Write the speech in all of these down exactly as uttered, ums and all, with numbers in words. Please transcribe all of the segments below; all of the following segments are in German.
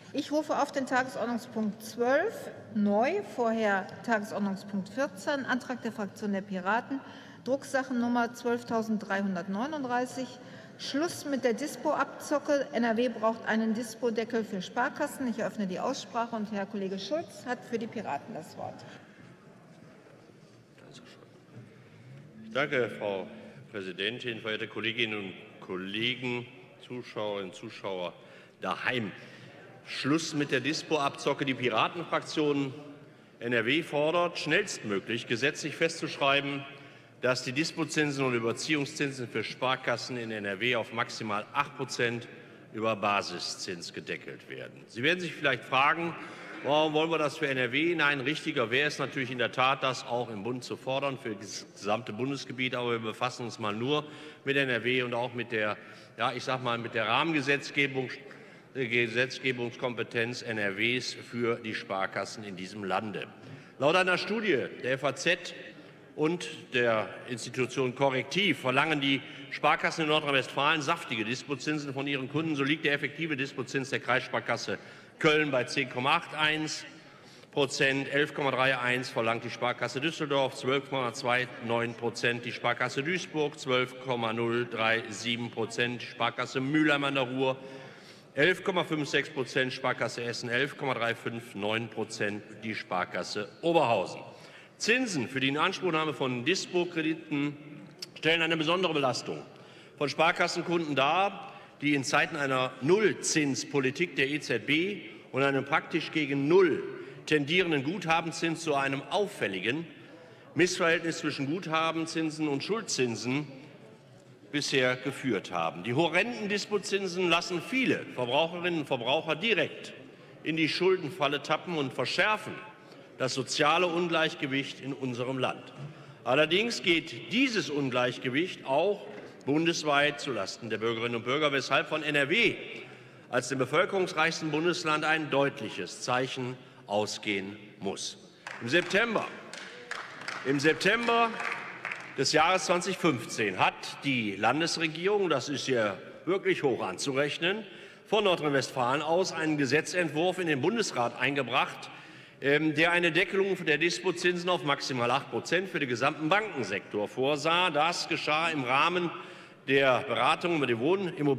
Ich rufe auf den Tagesordnungspunkt zwölf neu, vorher Tagesordnungspunkt vierzehn, Antrag der Fraktion der Piraten, Drucksachennummer zwölftausenddreihundertneununddreißig. Schluss mit der Dispo-Abzocke. N R W braucht einen Dispo-Deckel für Sparkassen. Ich eröffne die Aussprache und Herr Kollege Schulz hat für die Piraten das Wort. Danke, Frau Präsidentin, verehrte Kolleginnen und Kollegen, Zuschauerinnen und Zuschauer daheim. Schluss mit der Dispo-Abzocke. Die Piratenfraktion N R W fordert, schnellstmöglich gesetzlich festzuschreiben, dass die Dispozinsen und Überziehungszinsen für Sparkassen in N R W auf maximal acht Prozent über Basiszins gedeckelt werden. Sie werden sich vielleicht fragen, warum wollen wir das für N R W? Nein, richtiger wäre es natürlich in der Tat, das auch im Bund zu fordern, für das gesamte Bundesgebiet. Aber wir befassen uns mal nur mit N R W und auch mit der, ja, ich sag mal, mit der Rahmengesetzgebung, Gesetzgebungskompetenz N R Ws für die Sparkassen in diesem Lande. Laut einer Studie der F A Z und der Institution Korrektiv verlangen die Sparkassen in Nordrhein-Westfalen saftige Dispozinsen von ihren Kunden. So liegt der effektive Dispozins der Kreissparkasse Köln bei zehn Komma einundachtzig Prozent, elf Komma einunddreißig verlangt die Sparkasse Düsseldorf, zwölf Komma neunundzwanzig Prozent die Sparkasse Duisburg, zwölf Komma null siebenunddreißig Prozent die Sparkasse Mülheim an der Ruhr, elf Komma sechsundfünfzig Prozent Sparkasse Essen, elf Komma dreihundertneunundfünfzig Prozent die Sparkasse Oberhausen. Zinsen für die Inanspruchnahme von Dispo-Krediten stellen eine besondere Belastung von Sparkassenkunden dar, die in Zeiten einer Nullzinspolitik der E Z B und einem praktisch gegen Null tendierenden Guthabenzins zu einem auffälligen Missverhältnis zwischen Guthabenzinsen und Schuldzinsen bisher geführt haben. Die horrenden Dispozinsen lassen viele Verbraucherinnen und Verbraucher direkt in die Schuldenfalle tappen und verschärfen das soziale Ungleichgewicht in unserem Land. Allerdings geht dieses Ungleichgewicht auch bundesweit zulasten der Bürgerinnen und Bürger, weshalb von N R W als dem bevölkerungsreichsten Bundesland ein deutliches Zeichen ausgehen muss. Im September, im September des Jahres zweitausendfünfzehn hat die Landesregierung, das ist ja wirklich hoch anzurechnen, von Nordrhein-Westfalen aus einen Gesetzentwurf in den Bundesrat eingebracht, der eine Deckelung der Dispozinsen auf maximal acht Prozent für den gesamten Bankensektor vorsah. Das geschah im Rahmen der Beratung über die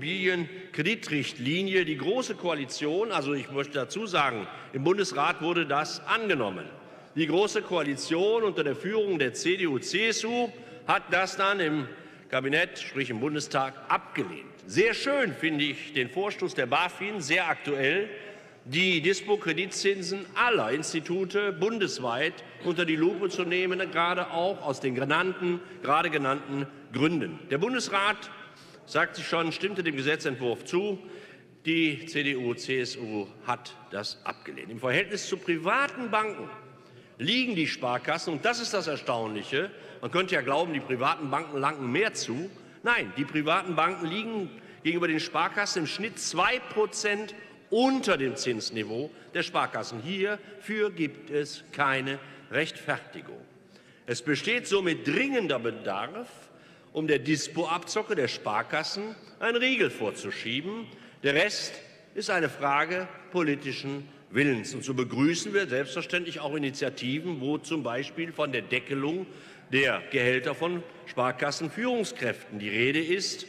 Wohnimmobilienkreditrichtlinie. Die Große Koalition, also ich möchte dazu sagen, im Bundesrat wurde das angenommen. Die Große Koalition unter der Führung der C D U C S U hat das dann im Kabinett, sprich im Bundestag, abgelehnt. Sehr schön finde ich den Vorstoß der BaFin, sehr aktuell, die Dispo-Kreditzinsen aller Institute bundesweit unter die Lupe zu nehmen, gerade auch aus den genannten, gerade genannten Gründen. Der Bundesrat, sagt sich schon, stimmte dem Gesetzentwurf zu. Die C D U C S U hat das abgelehnt. Im Verhältnis zu privaten Banken liegen die Sparkassen, und das ist das Erstaunliche, man könnte ja glauben, die privaten Banken langen mehr zu. Nein, die privaten Banken liegen gegenüber den Sparkassen im Schnitt zwei Prozent unter dem Zinsniveau der Sparkassen. Hierfür gibt es keine Rechtfertigung. Es besteht somit dringender Bedarf, um der Dispo-Abzocke der Sparkassen einen Riegel vorzuschieben. Der Rest ist eine Frage politischen Willens. Und so begrüßen wir selbstverständlich auch Initiativen, wo zum Beispiel von der Deckelung der Gehälter von Sparkassenführungskräften die Rede ist.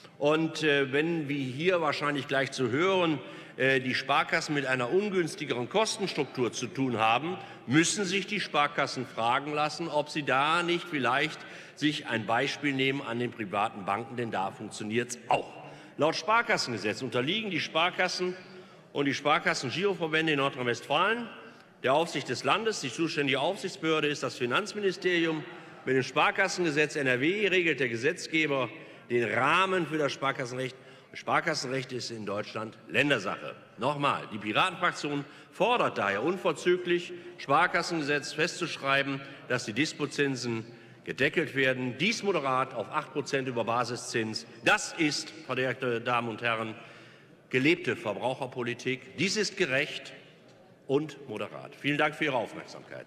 Und äh, wenn, wie hier wahrscheinlich gleich zu hören, äh, die Sparkassen mit einer ungünstigeren Kostenstruktur zu tun haben, müssen sich die Sparkassen fragen lassen, ob sie da nicht vielleicht sich ein Beispiel nehmen an den privaten Banken, denn da funktioniert es auch. Laut Sparkassengesetz unterliegen die Sparkassen und die Sparkassen-Giroverbände in Nordrhein-Westfalen der Aufsicht des Landes. Die zuständige Aufsichtsbehörde ist das Finanzministerium. Mit dem Sparkassengesetz N R W regelt der Gesetzgeber den Rahmen für das Sparkassenrecht. Das Sparkassenrecht ist in Deutschland Ländersache. Nochmal, die Piratenfraktion fordert daher unverzüglich, Sparkassengesetz festzuschreiben, dass die Dispozinsen gedeckelt werden, dies moderat auf acht Prozent über Basiszins. Das ist, verehrte Damen und Herren, gelebte Verbraucherpolitik. Dies ist gerecht und moderat. Vielen Dank für Ihre Aufmerksamkeit.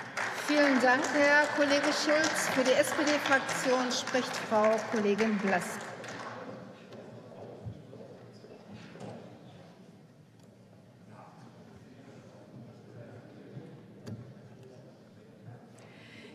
Vielen Dank, Herr Kollege Schulz. Für die S P D-Fraktion spricht Frau Kollegin Blass.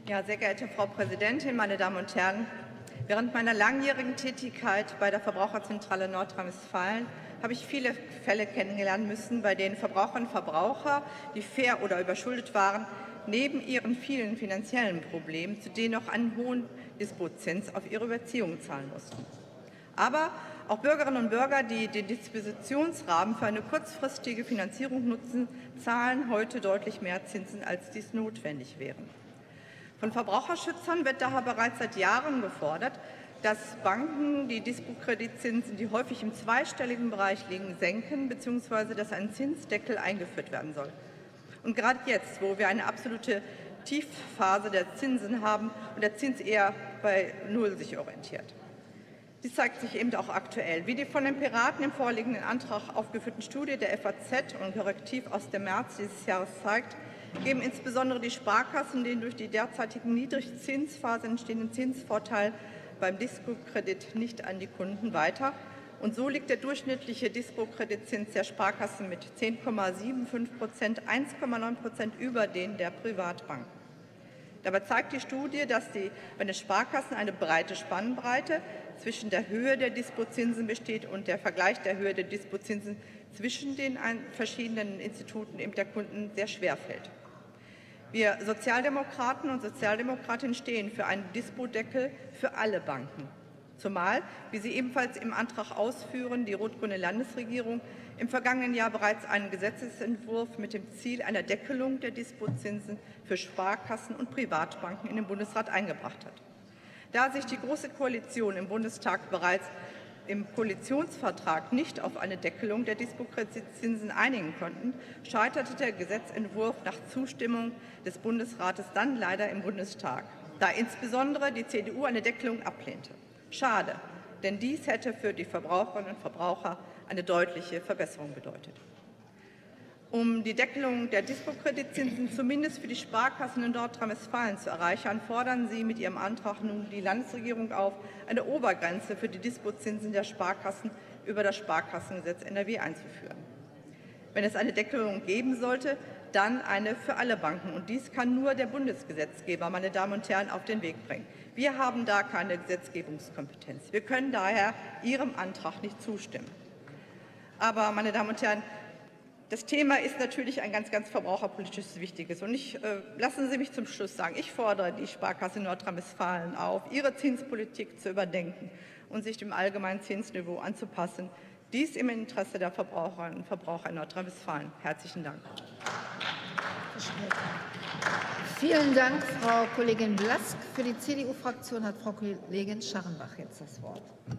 Ja, sehr geehrte Frau Präsidentin, meine Damen und Herren! Während meiner langjährigen Tätigkeit bei der Verbraucherzentrale Nordrhein-Westfalen habe ich viele Fälle kennenlernen müssen, bei denen Verbraucherinnen und Verbraucher, die fair oder überschuldet waren, neben ihren vielen finanziellen Problemen zudem noch einen hohen Dispozins auf ihre Überziehungen zahlen mussten. Aber auch Bürgerinnen und Bürger, die den Dispositionsrahmen für eine kurzfristige Finanzierung nutzen, zahlen heute deutlich mehr Zinsen, als dies notwendig wären. Von Verbraucherschützern wird daher bereits seit Jahren gefordert, dass Banken die Dispo-Kreditzinsen, die häufig im zweistelligen Bereich liegen, senken bzw. dass ein Zinsdeckel eingeführt werden soll. Und gerade jetzt, wo wir eine absolute Tiefphase der Zinsen haben und der Zins eher bei Null sich orientiert. Dies zeigt sich eben auch aktuell. Wie die von den Piraten im vorliegenden Antrag aufgeführten Studie der F A Z und Korrektiv aus dem März dieses Jahres zeigt, geben insbesondere die Sparkassen den durch die derzeitige Niedrigzinsphase entstehenden Zinsvorteil beim Dispo-Kredit nicht an die Kunden weiter. Und so liegt der durchschnittliche Dispo-Kreditzins der Sparkassen mit zehn Komma fünfundsiebzig Prozent eins Komma neun Prozent über den der Privatbanken. Dabei zeigt die Studie, dass die, bei den Sparkassen eine breite Spannbreite zwischen der Höhe der Dispozinsen besteht und der Vergleich der Höhe der Dispozinsen zwischen den verschiedenen Instituten eben der Kunden sehr schwer fällt. Wir Sozialdemokraten und Sozialdemokratinnen stehen für einen Dispo-Deckel für alle Banken. Zumal, wie Sie ebenfalls im Antrag ausführen, die rot-grüne Landesregierung im vergangenen Jahr bereits einen Gesetzesentwurf mit dem Ziel einer Deckelung der Dispozinsen für Sparkassen und Privatbanken in den Bundesrat eingebracht hat. Da sich die Große Koalition im Bundestag bereits im Koalitionsvertrag nicht auf eine Deckelung der Dispo-Kreditzinsen einigen konnten, scheiterte der Gesetzentwurf nach Zustimmung des Bundesrates dann leider im Bundestag, da insbesondere die C D U eine Deckelung ablehnte. Schade, denn dies hätte für die Verbraucherinnen und Verbraucher eine deutliche Verbesserung bedeutet. Um die Deckelung der Dispo-Kreditzinsen zumindest für die Sparkassen in Nordrhein-Westfalen zu erreichen, fordern Sie mit Ihrem Antrag nun die Landesregierung auf, eine Obergrenze für die Dispozinsen der Sparkassen über das Sparkassengesetz N R W einzuführen. Wenn es eine Deckelung geben sollte, dann eine für alle Banken. Und dies kann nur der Bundesgesetzgeber, meine Damen und Herren, auf den Weg bringen. Wir haben da keine Gesetzgebungskompetenz. Wir können daher Ihrem Antrag nicht zustimmen. Aber, meine Damen und Herren, das Thema ist natürlich ein ganz, ganz verbraucherpolitisches wichtiges. Und ich, äh, lassen Sie mich zum Schluss sagen, ich fordere die Sparkasse Nordrhein-Westfalen auf, ihre Zinspolitik zu überdenken und sich dem allgemeinen Zinsniveau anzupassen. Dies im Interesse der Verbraucherinnen und Verbraucher in Nordrhein-Westfalen. Herzlichen Dank. Vielen Dank, Frau Kollegin Blask. Für die C D U-Fraktion hat Frau Kollegin Scharrenbach jetzt das Wort.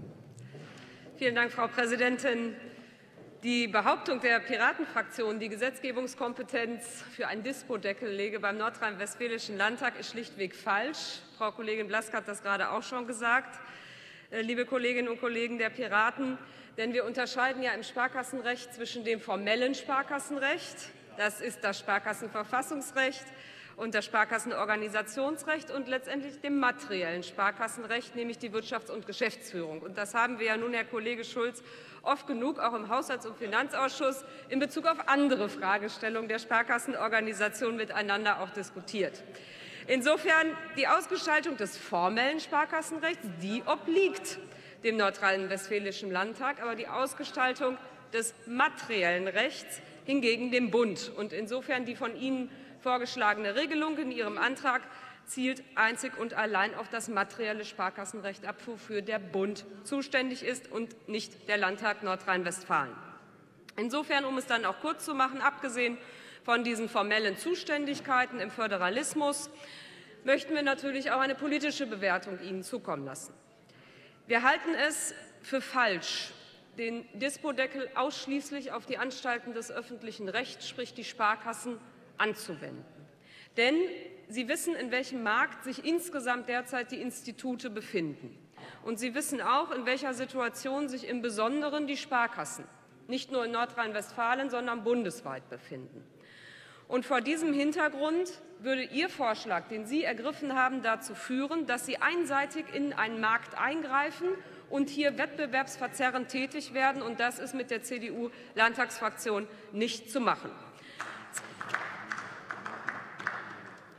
Vielen Dank, Frau Präsidentin. Die Behauptung der Piratenfraktion, die Gesetzgebungskompetenz für einen Dispo-Deckel läge beim Nordrhein-Westfälischen Landtag, ist schlichtweg falsch. Frau Kollegin Blask hat das gerade auch schon gesagt. Liebe Kolleginnen und Kollegen der Piraten, denn wir unterscheiden ja im Sparkassenrecht zwischen dem formellen Sparkassenrecht, das ist das Sparkassenverfassungsrecht, und das Sparkassenorganisationsrecht und letztendlich dem materiellen Sparkassenrecht, nämlich die Wirtschafts- und Geschäftsführung. Und das haben wir ja nun, Herr Kollege Schulz, oft genug auch im Haushalts- und Finanzausschuss in Bezug auf andere Fragestellungen der Sparkassenorganisation miteinander auch diskutiert. Insofern die Ausgestaltung des formellen Sparkassenrechts, die obliegt dem Nordrhein-Westfälischen Landtag, aber die Ausgestaltung des materiellen Rechts hingegen dem Bund. Und insofern die von Ihnen vorgeschlagene Regelung in Ihrem Antrag zielt einzig und allein auf das materielle Sparkassenrecht ab, wofür der Bund zuständig ist und nicht der Landtag Nordrhein-Westfalen. Insofern, um es dann auch kurz zu machen, abgesehen von diesen formellen Zuständigkeiten im Föderalismus, möchten wir natürlich auch eine politische Bewertung Ihnen zukommen lassen. Wir halten es für falsch, den Dispo-Deckel ausschließlich auf die Anstalten des öffentlichen Rechts, sprich die Sparkassen, anzuwenden. Denn Sie wissen, in welchem Markt sich insgesamt derzeit die Institute befinden. Und Sie wissen auch, in welcher Situation sich im Besonderen die Sparkassen, nicht nur in Nordrhein-Westfalen, sondern bundesweit befinden. Und vor diesem Hintergrund würde Ihr Vorschlag, den Sie ergriffen haben, dazu führen, dass Sie einseitig in einen Markt eingreifen und hier wettbewerbsverzerrend tätig werden. Und das ist mit der C D U-Landtagsfraktion nicht zu machen.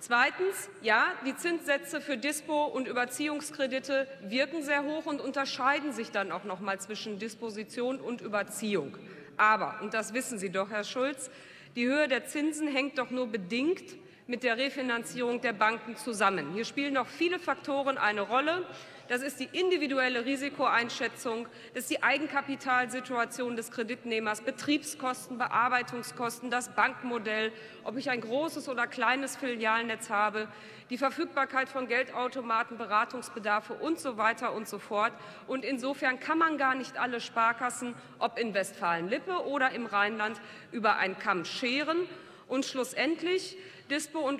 Zweitens, ja, die Zinssätze für Dispo- und Überziehungskredite wirken sehr hoch und unterscheiden sich dann auch noch mal zwischen Disposition und Überziehung. Aber, und das wissen Sie doch, Herr Schulz, die Höhe der Zinsen hängt doch nur bedingt mit der Refinanzierung der Banken zusammen. Hier spielen noch viele Faktoren eine Rolle. Das ist die individuelle Risikoeinschätzung, das ist die Eigenkapitalsituation des Kreditnehmers, Betriebskosten, Bearbeitungskosten, das Bankmodell, ob ich ein großes oder kleines Filialnetz habe, die Verfügbarkeit von Geldautomaten, Beratungsbedarfe und so weiter und so fort. Und insofern kann man gar nicht alle Sparkassen, ob in Westfalen-Lippe oder im Rheinland, über einen Kamm scheren. Und schlussendlich, Dispo- und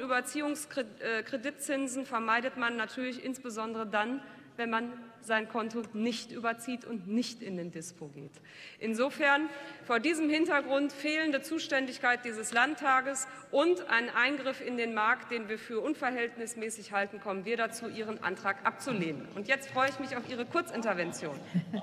Überziehungskreditzinsen vermeidet man natürlich insbesondere dann, wenn man sein Konto nicht überzieht und nicht in den Dispo geht. Insofern vor diesem Hintergrund fehlende Zuständigkeit dieses Landtages und ein Eingriff in den Markt, den wir für unverhältnismäßig halten, kommen wir dazu, Ihren Antrag abzulehnen. Und jetzt freue ich mich auf Ihre Kurzintervention.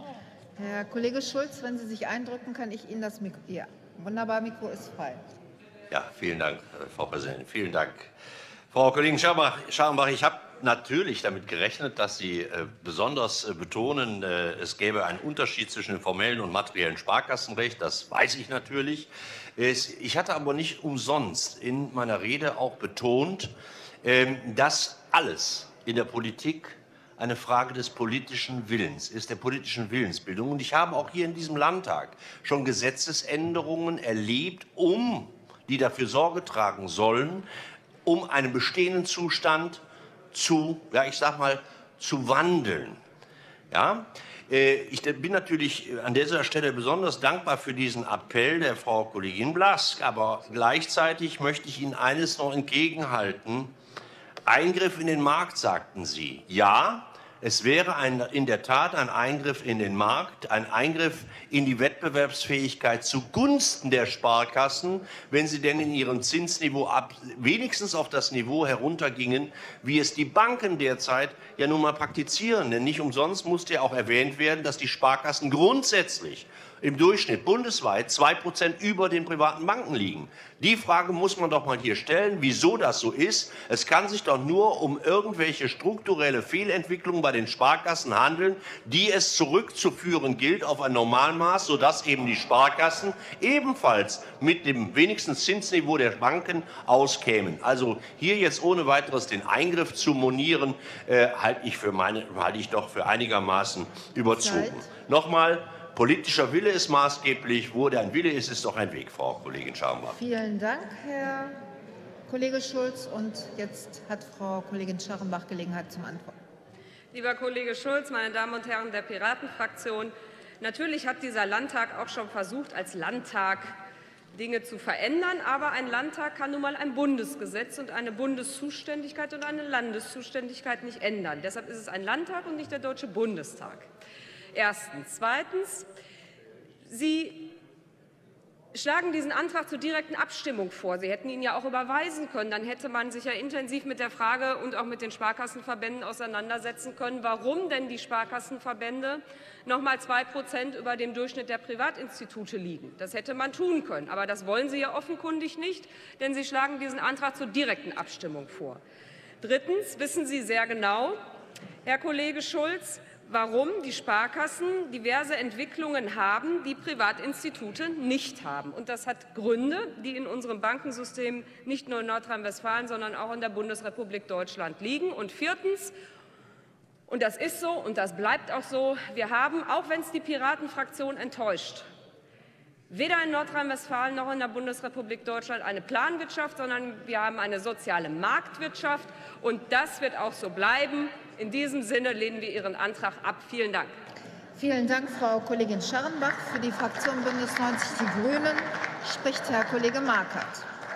Herr Kollege Schulz, wenn Sie sich eindrücken, kann ich Ihnen das Mikro. Ja, wunderbar, Mikro ist frei. Ja, vielen Dank, Frau Präsidentin. Vielen Dank. Frau Kollegin Scharenbach, ich habe natürlich damit gerechnet, dass Sie äh, besonders äh, betonen, äh, es gäbe einen Unterschied zwischen dem formellen und materiellen Sparkassenrecht. Das weiß ich natürlich. Es, ich hatte aber nicht umsonst in meiner Rede auch betont, äh, dass alles in der Politik eine Frage des politischen Willens ist, der politischen Willensbildung. Und ich habe auch hier in diesem Landtag schon Gesetzesänderungen erlebt, um die dafür Sorge tragen sollen, um einen bestehenden Zustand zu, ja, ich sag mal, zu wandeln. Ja? Ich bin natürlich an dieser Stelle besonders dankbar für diesen Appell der Frau Kollegin Blask, aber gleichzeitig möchte ich Ihnen eines noch entgegenhalten. Eingriff in den Markt, sagten Sie. Ja, es wäre ein, in der Tat ein Eingriff in den Markt, ein Eingriff in die Wettbewerbsfähigkeit zugunsten der Sparkassen, wenn sie denn in ihrem Zinsniveau ab, wenigstens auf das Niveau heruntergingen, wie es die Banken derzeit ja nun mal praktizieren. Denn nicht umsonst musste ja auch erwähnt werden, dass die Sparkassen grundsätzlich im Durchschnitt bundesweit zwei Prozent über den privaten Banken liegen. Die Frage muss man doch mal hier stellen, wieso das so ist. Es kann sich doch nur um irgendwelche strukturelle Fehlentwicklungen bei den Sparkassen handeln, die es zurückzuführen gilt auf ein Normalmaß, sodass eben die Sparkassen ebenfalls mit dem wenigstens Zinsniveau der Banken auskämen. Also hier jetzt ohne weiteres den Eingriff zu monieren, äh, halte ich, für meine, halte ich doch für einigermaßen überzogen. Zeit. Nochmal. Politischer Wille ist maßgeblich. Wo der ein Wille ist, ist doch ein Weg, Frau Kollegin Scharenbach. Vielen Dank, Herr Kollege Schulz. Und jetzt hat Frau Kollegin Scharenbach Gelegenheit zum Antworten. Lieber Kollege Schulz, meine Damen und Herren der Piratenfraktion, natürlich hat dieser Landtag auch schon versucht, als Landtag Dinge zu verändern. Aber ein Landtag kann nun mal ein Bundesgesetz und eine Bundeszuständigkeit und eine Landeszuständigkeit nicht ändern. Deshalb ist es ein Landtag und nicht der Deutsche Bundestag. Erstens. Zweitens. Sie schlagen diesen Antrag zur direkten Abstimmung vor. Sie hätten ihn ja auch überweisen können. Dann hätte man sich ja intensiv mit der Frage und auch mit den Sparkassenverbänden auseinandersetzen können, warum denn die Sparkassenverbände noch mal zwei Prozent über dem Durchschnitt der Privatinstitute liegen. Das hätte man tun können. Aber das wollen Sie ja offenkundig nicht, denn Sie schlagen diesen Antrag zur direkten Abstimmung vor. Drittens wissen Sie sehr genau, Herr Kollege Schulz, warum die Sparkassen diverse Entwicklungen haben, die Privatinstitute nicht haben. Und das hat Gründe, die in unserem Bankensystem nicht nur in Nordrhein-Westfalen, sondern auch in der Bundesrepublik Deutschland liegen. Und viertens, und das ist so und das bleibt auch so, wir haben, auch wenn es die Piratenfraktion enttäuscht, weder in Nordrhein-Westfalen noch in der Bundesrepublik Deutschland eine Planwirtschaft, sondern wir haben eine soziale Marktwirtschaft. Und das wird auch so bleiben. In diesem Sinne lehnen wir Ihren Antrag ab. Vielen Dank. Vielen Dank, Frau Kollegin Scharenbach. Für die Fraktion Bündnis neunzig Die Grünen spricht Herr Kollege Markert.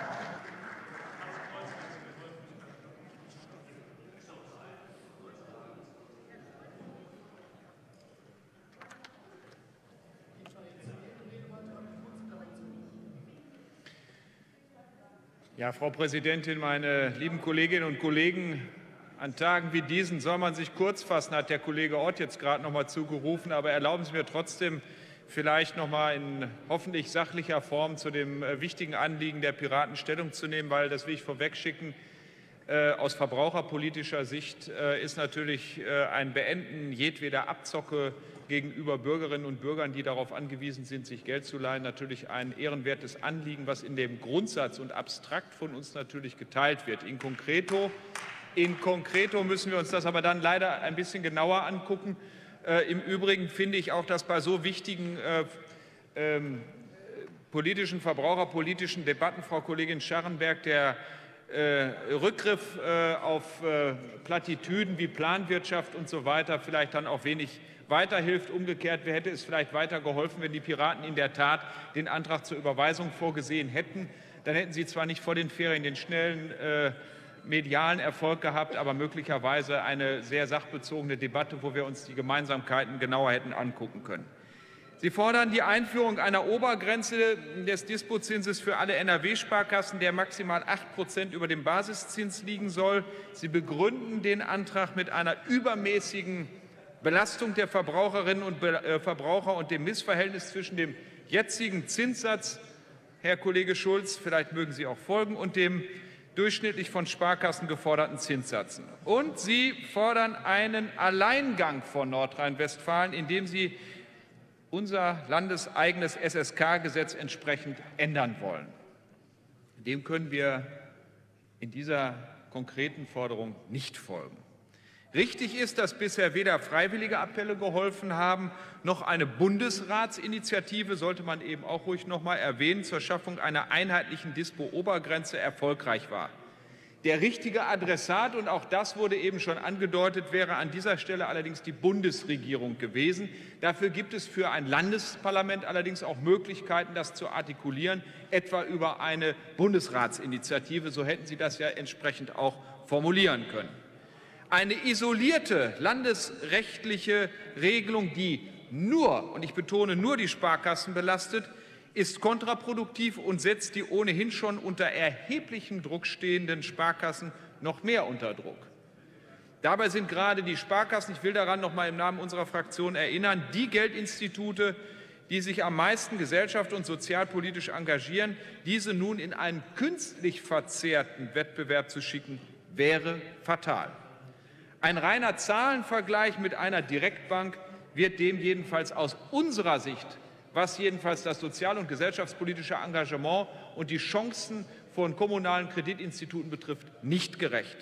Ja, Frau Präsidentin, meine lieben Kolleginnen und Kollegen! An Tagen wie diesen soll man sich kurz fassen, hat der Kollege Ott jetzt gerade noch mal zugerufen. Aber erlauben Sie mir trotzdem vielleicht noch mal in hoffentlich sachlicher Form zu dem wichtigen Anliegen der Piraten Stellung zu nehmen, weil, das will ich vorwegschicken, Aus verbraucherpolitischer Sicht ist natürlich ein Beenden jedweder Abzocke gegenüber Bürgerinnen und Bürgern, die darauf angewiesen sind, sich Geld zu leihen, natürlich ein ehrenwertes Anliegen, was in dem Grundsatz und abstrakt von uns natürlich geteilt wird. In concreto, in concreto müssen wir uns das aber dann leider ein bisschen genauer angucken. Im Übrigen finde ich auch, dass bei so wichtigen äh, ähm, politischen, verbraucherpolitischen Debatten, Frau Kollegin Scharrenberg, der Äh, Rückgriff äh, auf äh, Plattitüden wie Planwirtschaft und so weiter vielleicht dann auch wenig weiterhilft. Umgekehrt hätte es vielleicht weiter geholfen, wenn die Piraten in der Tat den Antrag zur Überweisung vorgesehen hätten. Dann hätten sie zwar nicht vor den Ferien den schnellen äh, medialen Erfolg gehabt, aber möglicherweise eine sehr sachbezogene Debatte, wo wir uns die Gemeinsamkeiten genauer hätten angucken können. Sie fordern die Einführung einer Obergrenze des Dispozinses für alle N R W-Sparkassen, der maximal acht Prozent über dem Basiszins liegen soll. Sie begründen den Antrag mit einer übermäßigen Belastung der Verbraucherinnen und Verbraucher und dem Missverhältnis zwischen dem jetzigen Zinssatz, Herr Kollege Schulz, vielleicht mögen Sie auch folgen, und dem durchschnittlich von Sparkassen geforderten Zinssätzen. Und Sie fordern einen Alleingang von Nordrhein-Westfalen, indem Sie unser landeseigenes S S K-Gesetz entsprechend ändern wollen. Dem können wir in dieser konkreten Forderung nicht folgen. Richtig ist, dass bisher weder freiwillige Appelle geholfen haben, noch eine Bundesratsinitiative, sollte man eben auch ruhig noch mal erwähnen, zur Schaffung einer einheitlichen Dispo-Obergrenze erfolgreich war. Der richtige Adressat, und auch das wurde eben schon angedeutet, wäre an dieser Stelle allerdings die Bundesregierung gewesen. Dafür gibt es für ein Landesparlament allerdings auch Möglichkeiten, das zu artikulieren, etwa über eine Bundesratsinitiative. So hätten Sie das ja entsprechend auch formulieren können. Eine isolierte landesrechtliche Regelung, die nur, und ich betone nur, die Sparkassen belastet, ist kontraproduktiv und setzt die ohnehin schon unter erheblichem Druck stehenden Sparkassen noch mehr unter Druck. Dabei sind gerade die Sparkassen, ich will daran noch mal im Namen unserer Fraktion erinnern, die Geldinstitute, die sich am meisten gesellschafts- und sozialpolitisch engagieren. Diese nun in einen künstlich verzerrten Wettbewerb zu schicken, wäre fatal. Ein reiner Zahlenvergleich mit einer Direktbank wird dem jedenfalls aus unserer Sicht, was jedenfalls das sozial- und gesellschaftspolitische Engagement und die Chancen von kommunalen Kreditinstituten betrifft, nicht gerecht.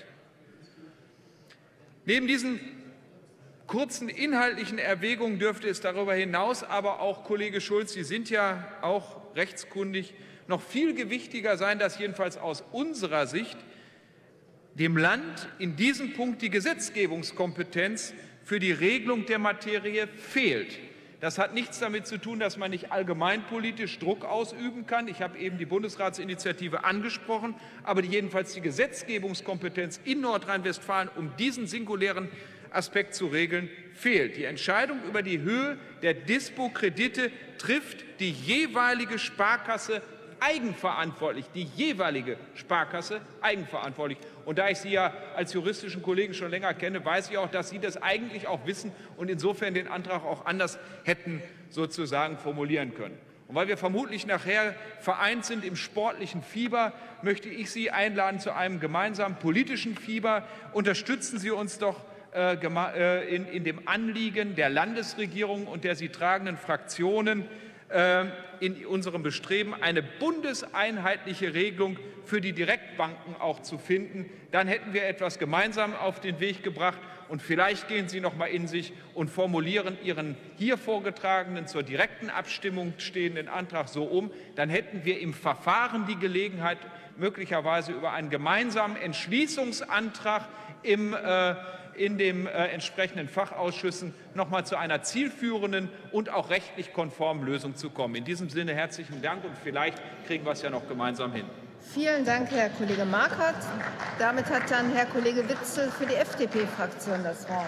Neben diesen kurzen inhaltlichen Erwägungen dürfte es darüber hinaus aber auch, Kollege Schulz, Sie sind ja auch rechtskundig, noch viel gewichtiger sein, dass jedenfalls aus unserer Sicht dem Land in diesem Punkt die Gesetzgebungskompetenz für die Regelung der Materie fehlt. Das hat nichts damit zu tun, dass man nicht allgemeinpolitisch Druck ausüben kann. Ich habe eben die Bundesratsinitiative angesprochen, aber die, jedenfalls die Gesetzgebungskompetenz in Nordrhein-Westfalen, um diesen singulären Aspekt zu regeln, fehlt. Die Entscheidung über die Höhe der Dispo-Kredite trifft die jeweilige Sparkasse eigenverantwortlich, die jeweilige Sparkasse eigenverantwortlich. Und da ich Sie ja als juristischen Kollegen schon länger kenne, weiß ich auch, dass Sie das eigentlich auch wissen und insofern den Antrag auch anders hätten sozusagen formulieren können. Und weil wir vermutlich nachher vereint sind im sportlichen Fieber, möchte ich Sie einladen zu einem gemeinsamen politischen Fieber. Unterstützen Sie uns doch äh, in, in dem Anliegen der Landesregierung und der sie tragenden Fraktionen in unserem Bestreben, eine bundeseinheitliche Regelung für die Direktbanken auch zu finden. Dann hätten wir etwas gemeinsam auf den Weg gebracht und vielleicht gehen Sie noch mal in sich und formulieren Ihren hier vorgetragenen, zur direkten Abstimmung stehenden Antrag so um. Dann hätten wir im Verfahren die Gelegenheit, möglicherweise über einen gemeinsamen Entschließungsantrag im äh, in den äh, entsprechenden Fachausschüssen noch mal zu einer zielführenden und auch rechtlich konformen Lösung zu kommen. In diesem Sinne herzlichen Dank, und vielleicht kriegen wir es ja noch gemeinsam hin. Vielen Dank, Herr Kollege Markert. Damit hat dann Herr Kollege Witzel für die F D P-Fraktion das Wort.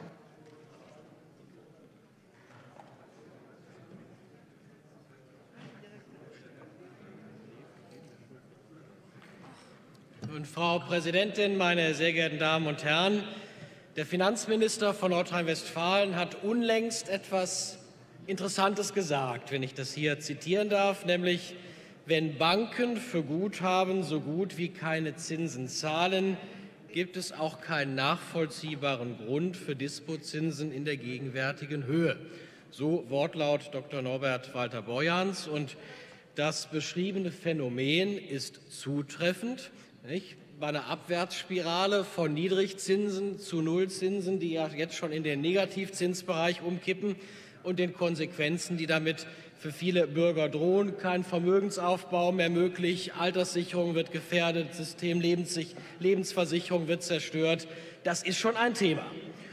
Und Frau Präsidentin, meine sehr geehrten Damen und Herren! Der Finanzminister von Nordrhein-Westfalen hat unlängst etwas Interessantes gesagt, wenn ich das hier zitieren darf, nämlich: Wenn Banken für Guthaben so gut wie keine Zinsen zahlen, gibt es auch keinen nachvollziehbaren Grund für Dispozinsen in der gegenwärtigen Höhe. So Wortlaut Doktor Norbert Walter-Borjans. Und das beschriebene Phänomen ist zutreffend, nicht? Bei einer Abwärtsspirale von Niedrigzinsen zu Nullzinsen, die ja jetzt schon in den Negativzinsbereich umkippen, und den Konsequenzen, die damit für viele Bürger drohen. Kein Vermögensaufbau mehr möglich, Alterssicherung wird gefährdet, System Lebensversicherung wird zerstört. Das ist schon ein Thema.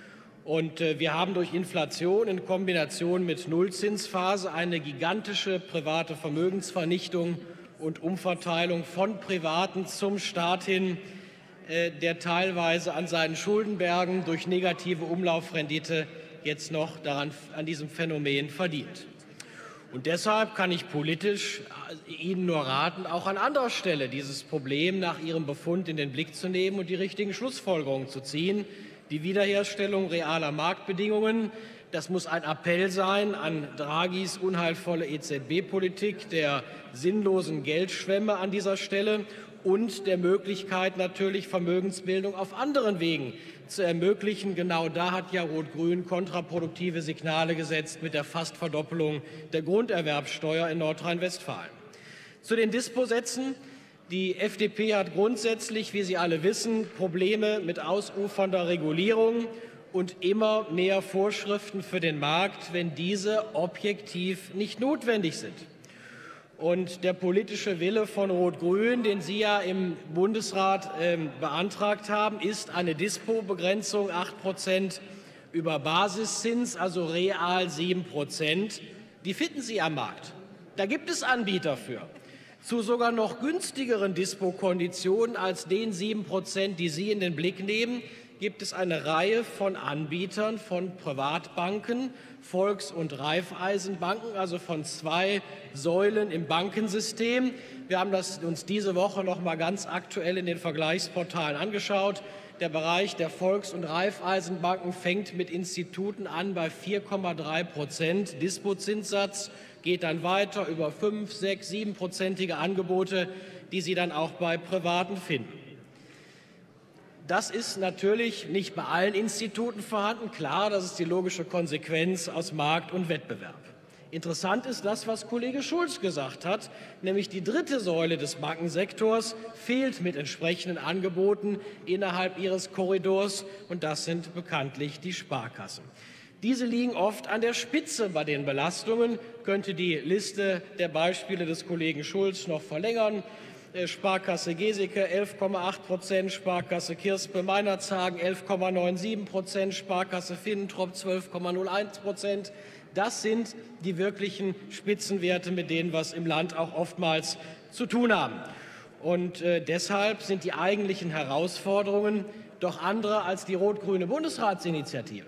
Und wir haben durch Inflation in Kombination mit Nullzinsphase eine gigantische private Vermögensvernichtung und Umverteilung von Privaten zum Staat hin, der teilweise an seinen Schuldenbergen durch negative Umlaufrendite jetzt noch daran, an diesem Phänomen verdient. Und deshalb kann ich politisch Ihnen nur raten, auch an anderer Stelle dieses Problem nach Ihrem Befund in den Blick zu nehmen und die richtigen Schlussfolgerungen zu ziehen. Die Wiederherstellung realer Marktbedingungen, das muss ein Appell sein an Draghis unheilvolle E Z B-Politik, der sinnlosen Geldschwemme an dieser Stelle und der Möglichkeit natürlich Vermögensbildung auf anderen Wegen zu ermöglichen. Genau da hat ja Rot-Grün kontraproduktive Signale gesetzt mit der Fastverdoppelung der Grunderwerbsteuer in Nordrhein-Westfalen. Zu den Disposätzen. Die F D P hat grundsätzlich, wie Sie alle wissen, Probleme mit ausufernder Regulierung und immer mehr Vorschriften für den Markt, wenn diese objektiv nicht notwendig sind. Und der politische Wille von Rot-Grün, den Sie ja im Bundesrat äh, beantragt haben, ist eine Dispo-Begrenzung acht Prozent über Basiszins, also real sieben Prozent. Die finden Sie am Markt. Da gibt es Anbieter für. Zu sogar noch günstigeren Dispo-Konditionen als den sieben Prozent, die Sie in den Blick nehmen, gibt es eine Reihe von Anbietern, von Privatbanken, Volks- und Raiffeisenbanken, also von zwei Säulen im Bankensystem. Wir haben das uns diese Woche noch mal ganz aktuell in den Vergleichsportalen angeschaut. Der Bereich der Volks- und Raiffeisenbanken fängt mit Instituten an bei vier Komma drei Prozent Dispozinssatz, geht dann weiter über fünf, sechs, siebenprozentige Angebote, die Sie dann auch bei Privaten finden. Das ist natürlich nicht bei allen Instituten vorhanden. Klar, das ist die logische Konsequenz aus Markt und Wettbewerb. Interessant ist das, was Kollege Schulz gesagt hat, nämlich die dritte Säule des Bankensektors fehlt mit entsprechenden Angeboten innerhalb ihres Korridors, und das sind bekanntlich die Sparkassen. Diese liegen oft an der Spitze bei den Belastungen. Ich könnte die Liste der Beispiele des Kollegen Schulz noch verlängern. Sparkasse Geseke elf Komma acht Prozent, Sparkasse Kirspe Meinerzhagen elf Komma siebenundneunzig Prozent, Sparkasse Finnentrop zwölf Komma null eins Prozent. Das sind die wirklichen Spitzenwerte, mit denen wir es im Land auch oftmals zu tun haben. Und äh, deshalb sind die eigentlichen Herausforderungen doch andere als die rot-grüne Bundesratsinitiative.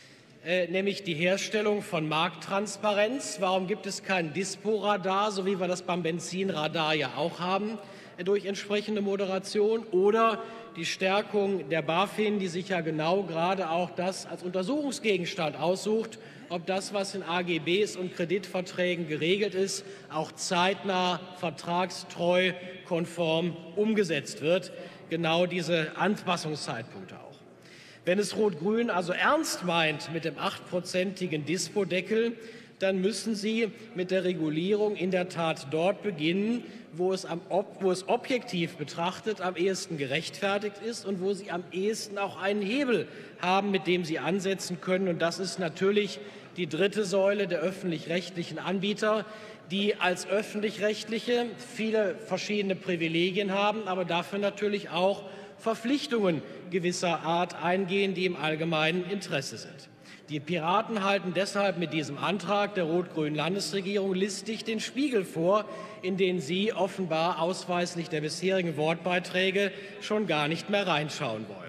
Äh, nämlich die Herstellung von Markttransparenz. Warum gibt es kein Dispo-Radar, so wie wir das beim Benzinradar ja auch haben, äh, durch entsprechende Moderation? Oder die Stärkung der BaFin, die sich ja genau gerade auch das als Untersuchungsgegenstand aussucht, ob das, was in A G Bs und Kreditverträgen geregelt ist, auch zeitnah, vertragstreu, konform umgesetzt wird. Genau diese Anpassungszeitpunkte auch. Wenn es Rot-Grün also ernst meint mit dem achtprozentigen Dispo-Deckel, dann müssen Sie mit der Regulierung in der Tat dort beginnen, wo es, am, wo es objektiv betrachtet am ehesten gerechtfertigt ist und wo Sie am ehesten auch einen Hebel haben, mit dem Sie ansetzen können. Und das ist natürlich die dritte Säule der öffentlich-rechtlichen Anbieter, die als öffentlich-rechtliche viele verschiedene Privilegien haben, aber dafür natürlich auch Verpflichtungen gewisser Art eingehen, die im allgemeinen Interesse sind. Die Piraten halten deshalb mit diesem Antrag der rot-grünen Landesregierung listig den Spiegel vor, in den sie offenbar ausweislich der bisherigen Wortbeiträge schon gar nicht mehr reinschauen wollen.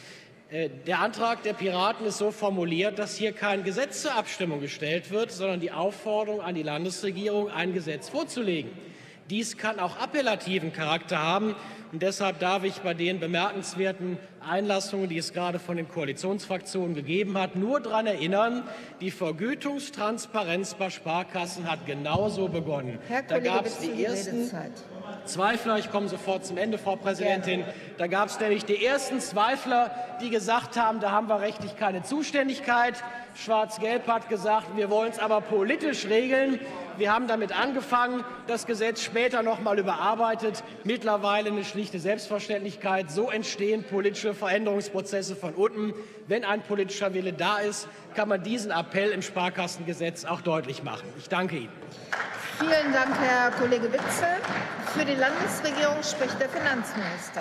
Der Antrag der Piraten ist so formuliert, dass hier kein Gesetz zur Abstimmung gestellt wird, sondern die Aufforderung an die Landesregierung, ein Gesetz vorzulegen. Dies kann auch appellativen Charakter haben. Und deshalb darf ich bei den bemerkenswerten Einlassungen, die es gerade von den Koalitionsfraktionen gegeben hat, nur daran erinnern, die Vergütungstransparenz bei Sparkassen hat genauso begonnen. Herr da Kollege, gab es die die ersten, Zweifler. Ich komme sofort zum Ende, Frau Präsidentin. Da gab es nämlich die ersten Zweifler, die gesagt haben, da haben wir rechtlich keine Zuständigkeit. Schwarz-Gelb hat gesagt, wir wollen es aber politisch regeln. Wir haben damit angefangen, das Gesetz später noch mal überarbeitet. Mittlerweile eine schlichte Selbstverständlichkeit. So entstehen politische Veränderungsprozesse von unten. Wenn ein politischer Wille da ist, kann man diesen Appell im Sparkassengesetz auch deutlich machen. Ich danke Ihnen. Vielen Dank, Herr Kollege Witzel. Für die Landesregierung spricht der Finanzminister.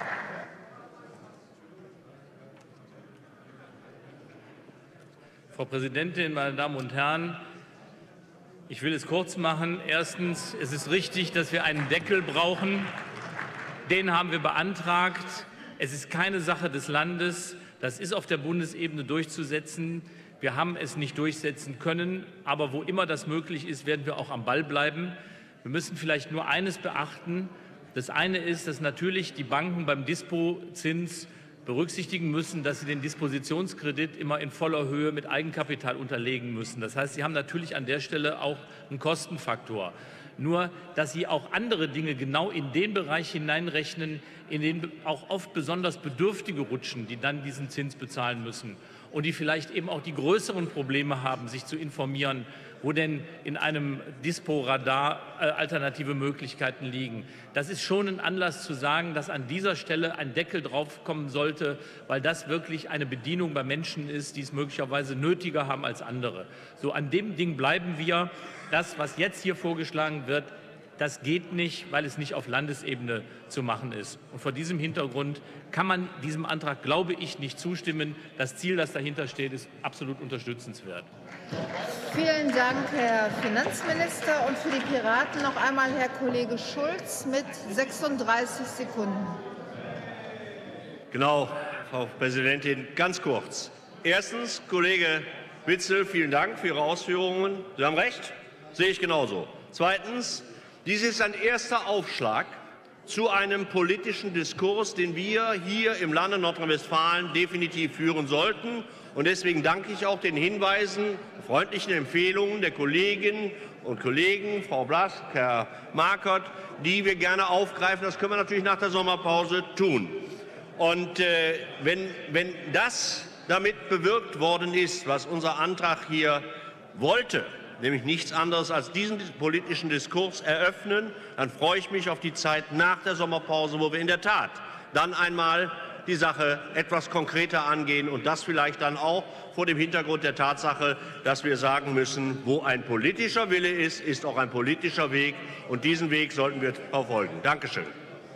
Frau Präsidentin, meine Damen und Herren! Ich will es kurz machen. Erstens, es ist richtig, dass wir einen Deckel brauchen. Den haben wir beantragt. Es ist keine Sache des Landes. Das ist auf der Bundesebene durchzusetzen. Wir haben es nicht durchsetzen können. Aber wo immer das möglich ist, werden wir auch am Ball bleiben. Wir müssen vielleicht nur eines beachten. Das eine ist, dass natürlich die Banken beim Dispozins berücksichtigen müssen, dass sie den Dispositionskredit immer in voller Höhe mit Eigenkapital unterlegen müssen. Das heißt, sie haben natürlich an der Stelle auch einen Kostenfaktor. Nur, dass sie auch andere Dinge genau in den Bereich hineinrechnen, in den auch oft besonders Bedürftige rutschen, die dann diesen Zins bezahlen müssen und die vielleicht eben auch die größeren Probleme haben, sich zu informieren, wo denn in einem Dispo-Radar äh, alternative Möglichkeiten liegen. Das ist schon ein Anlass zu sagen, dass an dieser Stelle ein Deckel draufkommen sollte, weil das wirklich eine Bedienung bei Menschen ist, die es möglicherweise nötiger haben als andere. So, an dem Ding bleiben wir. Das, was jetzt hier vorgeschlagen wird, das geht nicht, weil es nicht auf Landesebene zu machen ist. Und vor diesem Hintergrund kann man diesem Antrag, glaube ich, nicht zustimmen. Das Ziel, das dahinter steht, ist absolut unterstützenswert. Vielen Dank, Herr Finanzminister. Und für die Piraten noch einmal Herr Kollege Schulz mit sechsunddreißig Sekunden. Genau, Frau Präsidentin, ganz kurz. Erstens, Kollege Witzel, vielen Dank für Ihre Ausführungen. Sie haben recht, sehe ich genauso. Zweitens, dies ist ein erster Aufschlag zu einem politischen Diskurs, den wir hier im Lande Nordrhein-Westfalen definitiv führen sollten. Und deswegen danke ich auch den Hinweisen, freundlichen Empfehlungen der Kolleginnen und Kollegen, Frau Blask, Herr Markert, die wir gerne aufgreifen. Das können wir natürlich nach der Sommerpause tun. Und äh, wenn, wenn das damit bewirkt worden ist, was unser Antrag hier wollte, nämlich nichts anderes als diesen politischen Diskurs eröffnen, dann freue ich mich auf die Zeit nach der Sommerpause, wo wir in der Tat dann einmal die Sache etwas konkreter angehen und das vielleicht dann auch vor dem Hintergrund der Tatsache, dass wir sagen müssen, wo ein politischer Wille ist, ist auch ein politischer Weg, und diesen Weg sollten wir verfolgen. Dankeschön.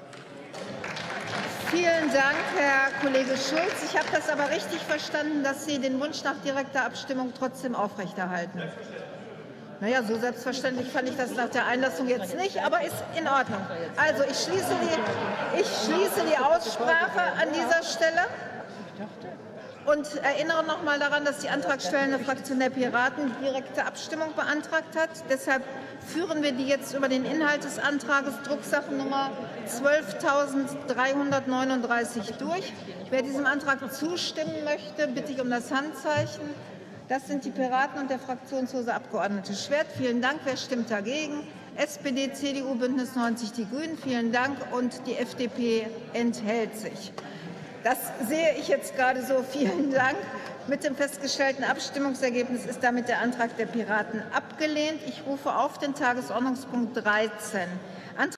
Vielen Dank, Herr Kollege Schulz. Ich habe das aber richtig verstanden, dass Sie den Wunsch nach direkter Abstimmung trotzdem aufrechterhalten. Naja, so selbstverständlich fand ich das nach der Einlassung jetzt nicht, aber ist in Ordnung. Also ich schließe die, ich schließe die Aussprache an dieser Stelle und erinnere noch mal daran, dass die antragstellende Fraktion der Piraten direkte Abstimmung beantragt hat. Deshalb führen wir die jetzt über den Inhalt des Antrages Drucksachennummer zwölftausenddreihundertneununddreißig durch. Wer diesem Antrag zustimmen möchte, bitte ich um das Handzeichen. Das sind die Piraten und der fraktionslose Abgeordnete Schwert. Vielen Dank. Wer stimmt dagegen? S P D, C D U, Bündnis neunzig, die Grünen. Vielen Dank. Und die F D P enthält sich. Das sehe ich jetzt gerade so. Vielen Dank. Mit dem festgestellten Abstimmungsergebnis ist damit der Antrag der Piraten abgelehnt. Ich rufe auf den Tagesordnungspunkt dreizehn.